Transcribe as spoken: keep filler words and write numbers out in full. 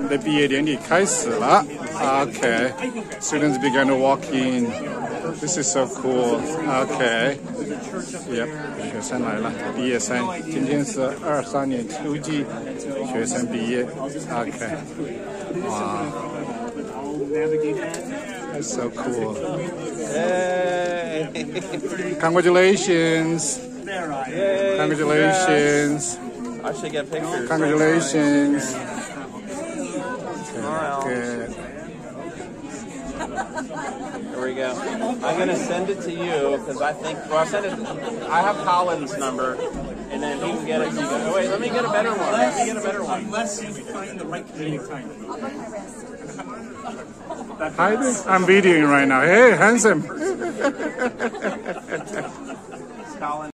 们的毕业典礼开始了。Okay, students began to walk in. This is so cool. Okay, yep, 学生来了，毕业生。今天是二三年秋季学生毕业。Okay, wow, that's so cool. Hey. Congratulations. Yay, Congratulations. I should get pictures. Congratulations. Smile. Good. Here we go. I'm gonna send it to you because I think. Well, I'll send it. I have Colin's number, and then he can get it. To you. Oh, wait, let me get a better one. Let me get a better one. Unless you find the right comedic time. Hi, I'm videoing right now. Hey, handsome. Colin.